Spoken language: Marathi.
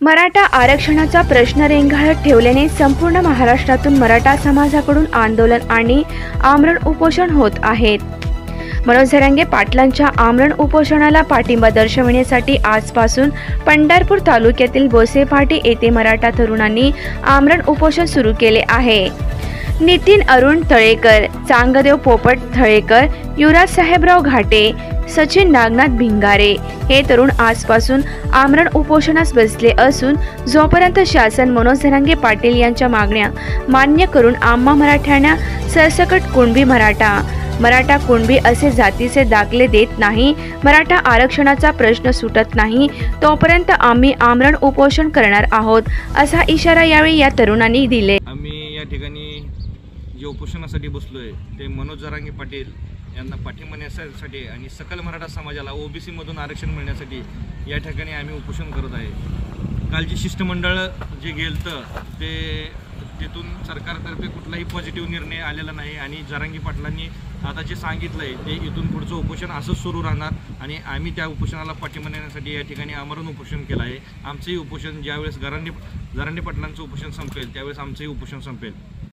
मराठा आरक्षणाचा प्रश्न रेंगाळत ठेवल्याने संपूर्ण महाराष्ट्रातून मराठा समाजाकडून आंदोलन आणि आमरण उपोषण होत आहेत। मनोज जरांगे पाटलांच्या आमरण उपोषणाला पाठिंबा दर्शविण्यासाठी आजपासून पंढरपूर तालुक्यातील बोसेफाटी येथे मराठा तरुणांनी आमरण उपोषण सुरू केले आहे। नितीन अरुण तळेकर, चांगदेव पोपट तळेकर, युवराज साहेबराव घाटे, सचिन नागनाथ भिंगारे हे तरुण आजपासून आमरण उपोषणास बसले असून जोपर्यंत शासन मनोज जरांगे पाटील यांच्या मागण्या मान्य करून आम्हा मराठ्यांना सरसकट कुणबी मराठा कुणबी असे जातीचे दाखले देत नाही, मराठा आरक्षणाचा प्रश्न सुटत नाही, तोपर्यंत आम्ही आमरण उपोषण करणार आहोत, असा इशारा यावेळी या तरुणांनी दिले। आम्ही या ठिकाणी जे उपोषणासाठी बसलोय ते मनोज जरांगे पाटील यांना पाठिंबा देण्यासाठी आणि सकल मराठा समाजाला ओबीसी मधून आरक्षण मिळण्यासाठी या ठिकाणी आम्ही उपोषण करत आहे। कालची शिष्टमंडळ जे गेलतं ते तिथून सरकारतर्फे कुठलाही पॉझिटिव्ह निर्णय आलेला नाही आणि जरांगे पाटलांनी आता जे सांगितलंय ते इथून पुढचं उपोषण असंच सुरू राहणार आणि आम्ही त्या उपोषणाला पाठिंबा देण्यासाठी या ठिकाणी आमरण उपोषण केलं आहे। आमचंही उपोषण ज्यावेळेस जरांगे पाटलांचं उपोषण संपेल त्यावेळेस आमचंही उपोषण संपेल।